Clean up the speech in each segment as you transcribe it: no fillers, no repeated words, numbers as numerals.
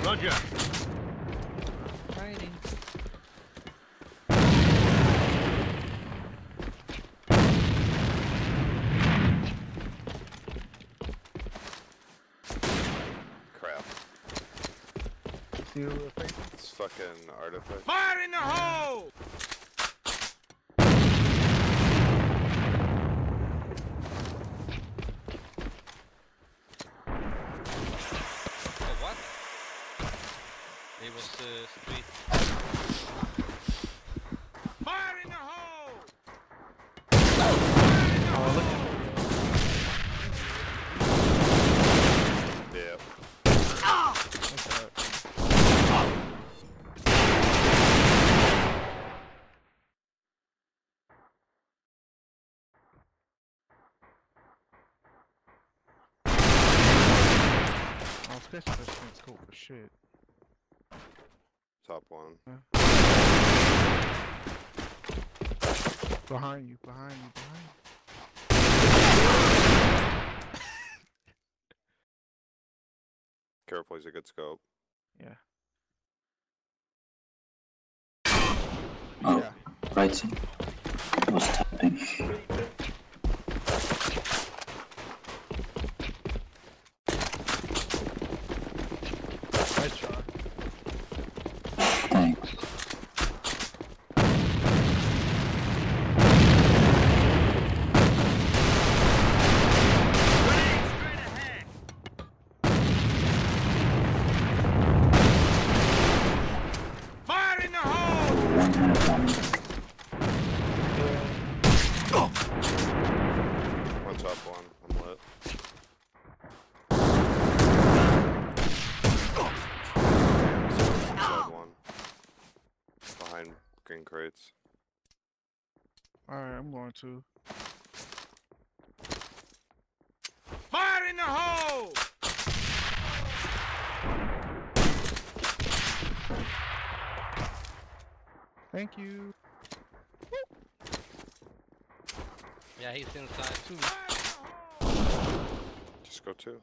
Roger. Fighting. Crap. See who we're facing? It's fucking artifact. Fire in the hole! Oh, what? It was street. Fire in the hole! Oh, look at Yeah. what's that? Oh, especially that shit's cool for shit. Top one. Behind you, behind you, behind you. Careful, he's a good scope. Yeah. Oh, Yeah. right side. I was tapping. Nice try. Thanks. Grenade straight ahead! Fire in the hole! One hand coming. One top one. I'm lit. Inside one. Behind green crates. Alright, I'm going to. Fire in the hole! Thank you. Yeah, he's inside too. Fire in the hole! Just go two.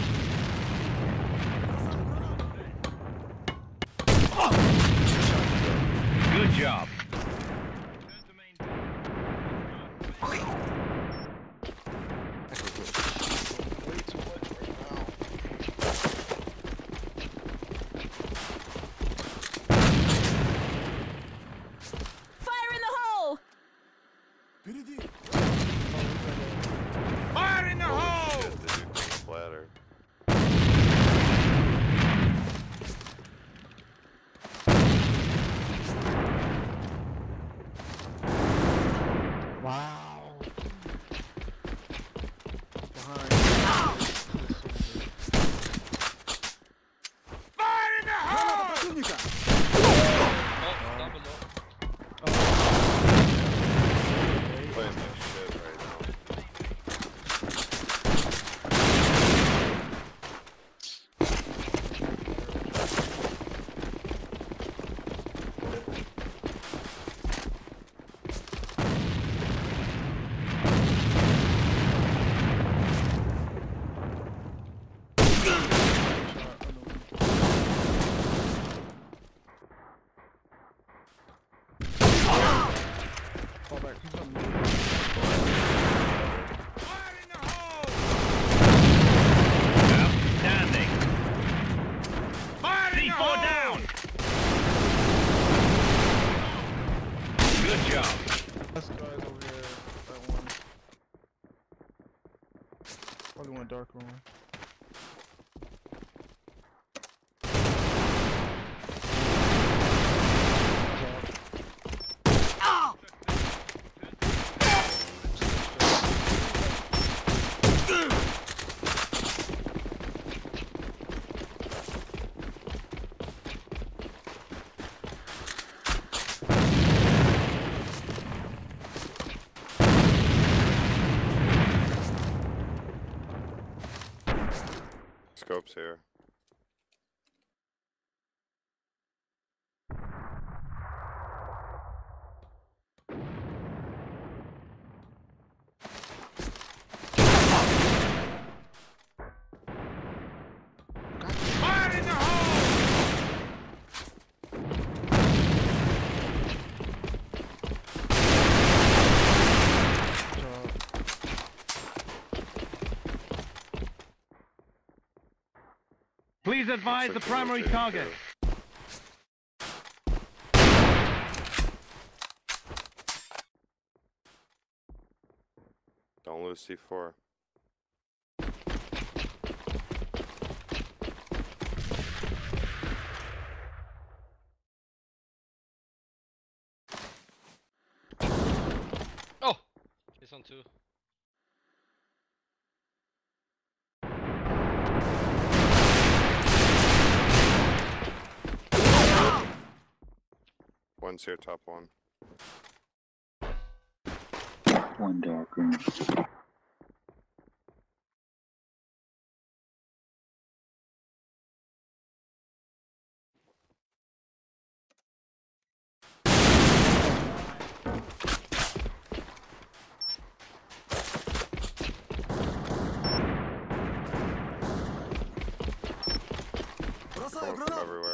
Good job. Way too much right now. Fire in the hole! Fire in the hole! Shit, the dude came up ladder. Wow. Behind. Fire in the hole! Oh, double up. Playing like shit right now. Fall back. He's on me. Fire in the hole! Outstanding. Fire in the C4 hole! down. Good job. That's the guys over here. That one. Probably one dark room. Scopes here. Fire in the hole! Please advise Looks the like primary they're target. rotating too. Don't lose C4. Oh! He's on 2. One's here, top one. One dark room. Coming from everywhere.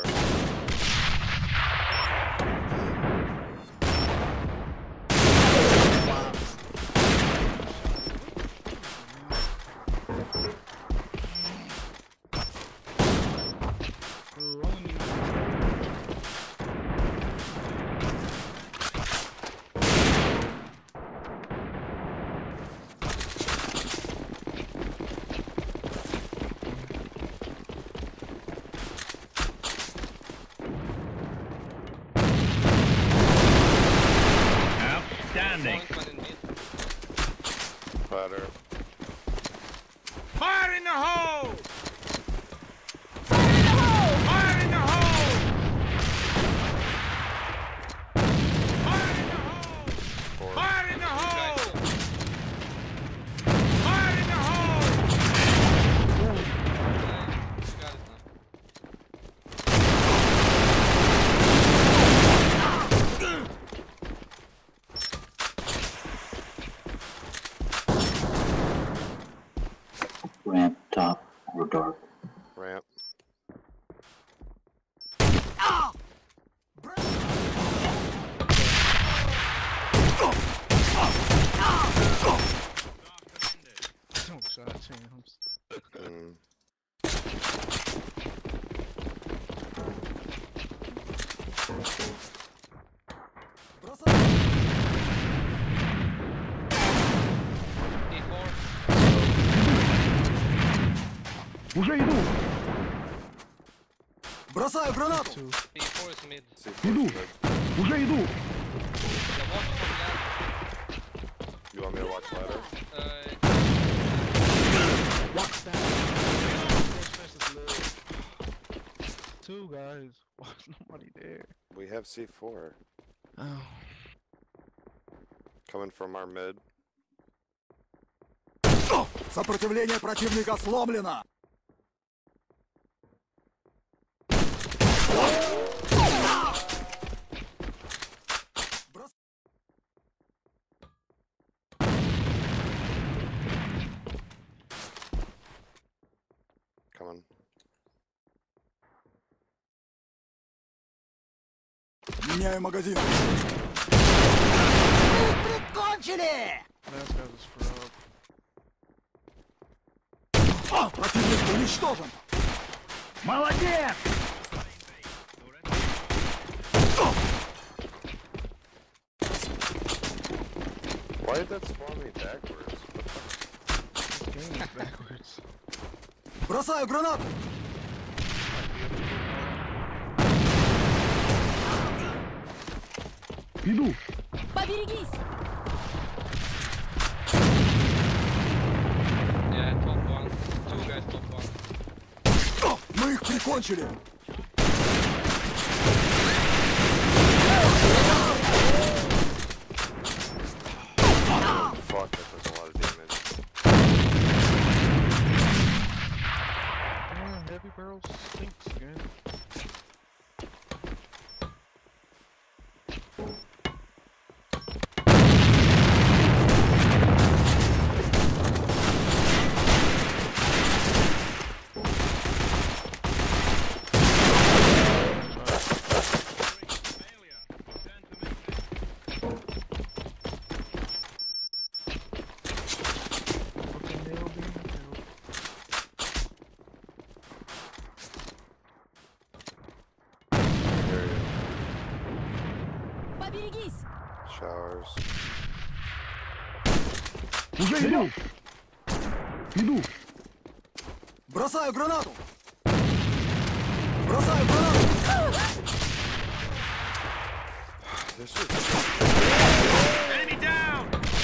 Outstanding. Point one in mid. Ladder. Fire in the hole! Fire in the hole! Fire in the hole! Fire in the hole! Four. Fire in the hole! Guys, Fire in the hole! you got it now. Ramp, top, or dark. Ramp. Oh, shot champs. Mm. D4. Уже иду! Бросаю гранату! Two. D4 is mid. C4 Иду. mid. Уже иду! Yeah, watch from left. You want me to watch ladder? Walk down. Two guys. Why is nobody there? We have C4. Oh. Coming from our mid. Сопротивление противника сломлено! Coming. Меняю магазин! Прикончили! Last guy was scrub. Противник уничтожен! Молодец! Why did that spawn me backwards? This game is backwards. Бросаю гранату! Иду! Поберегись! Yeah, top one. Two guys top one. Мы их прикончили! Fuck, that does a lot of damage. Damn, heavy barrel stinks again. showers. Уже иду! Иду! Бросаю гранату! Бросаю гранату! This is Enemy down!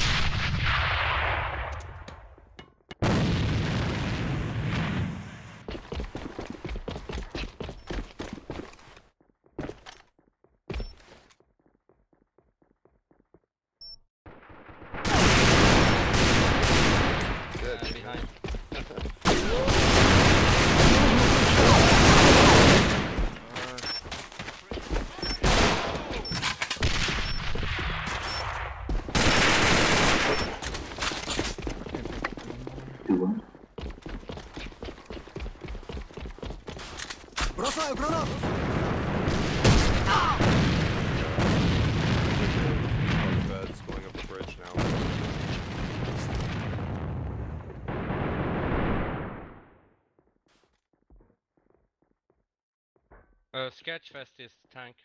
Behind. Бросаю гранату! beds going up the bridge now. Sketchfest is tank.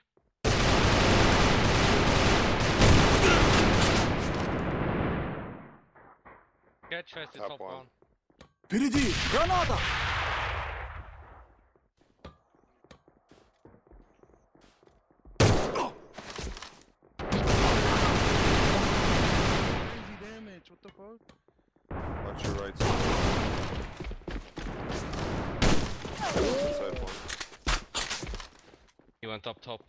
Sketchfest is Top top one. one. Впереди! Граната! Crazy damage, what the fuck? Watch your right side. Inside one. He went up top.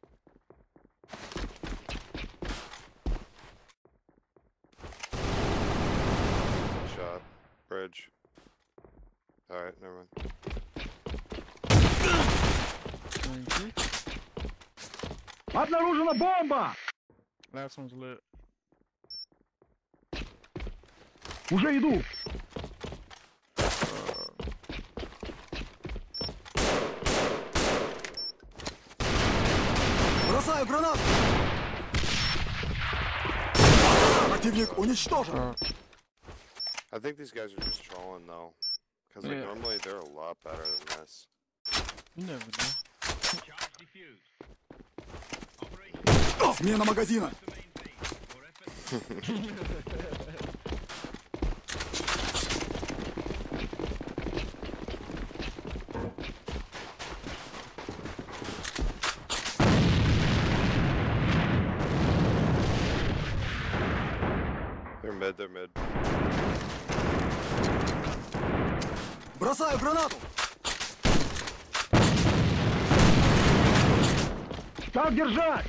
Shot. Bridge. Alright, never mind. Обнаружена бомба! Last one's lit. Уже иду! Бросаю гранату! Противник уничтожен! I think these guys are just trolling though. Because like, Yeah. normally they're a lot better than this. You never know. Charge defused. Operation Смена магазина! to main base. For effort. They're mid. Бросаю гранату! Так держать!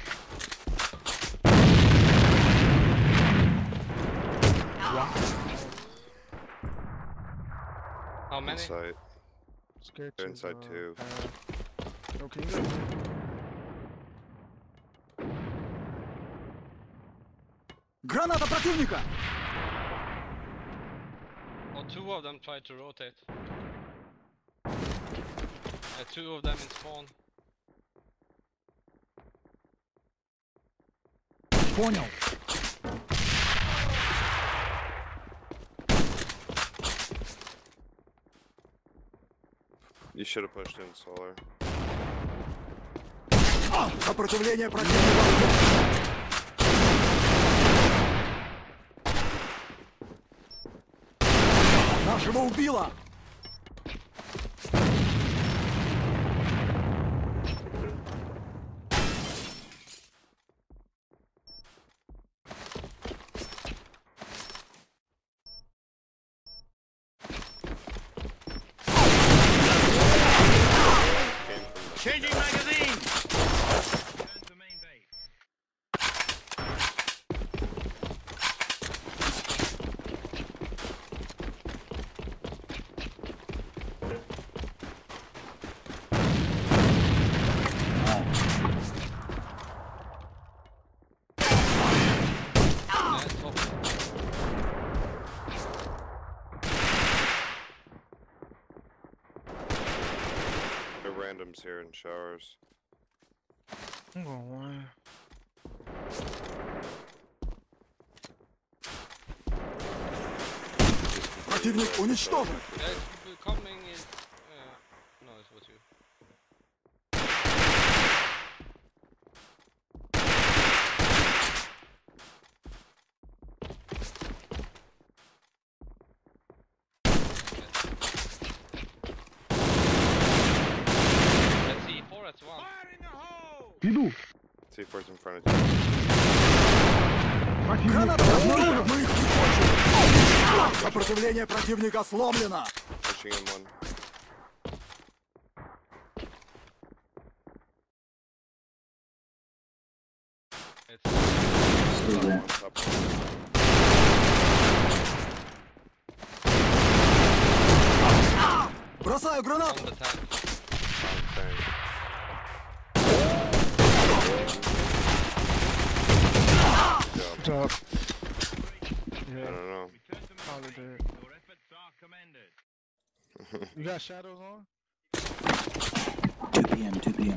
How many? Inside. Sketch They're is, inside too. Okay, you got Граната противника! Oh, two of them tried to rotate. Two of them in spawn. Понял. You should have pushed in solar. Сопротивление противника. Нашего убило! Came from the Changing magazine! Return to main base. Yeah, top. They're randoms here in showers. I'm gonna lie. Противник уничтожен! Coming in. No, it was you. Иду. C4's in front of you. Граната обнаружена. Мы их прикончили. Сопротивление противника сломлено. Pushing in one. It's Still there. Top. Бросаю on гранату. the tank. Tank. Good job. I don't know. Return to Probably mission. did. Your efforts are commended. You got shadows on? 2 p.m., 2 p.m.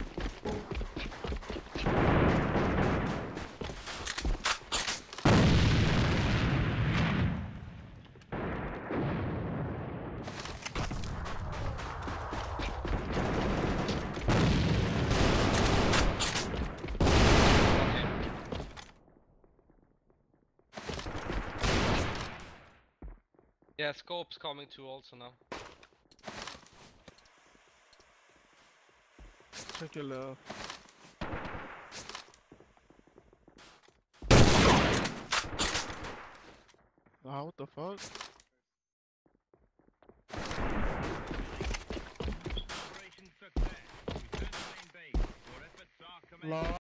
Okay. Yeah, scope's coming too also now. Check your left. Wow, what the fuck? Operation success. Return to main base. Your efforts are commended. Law.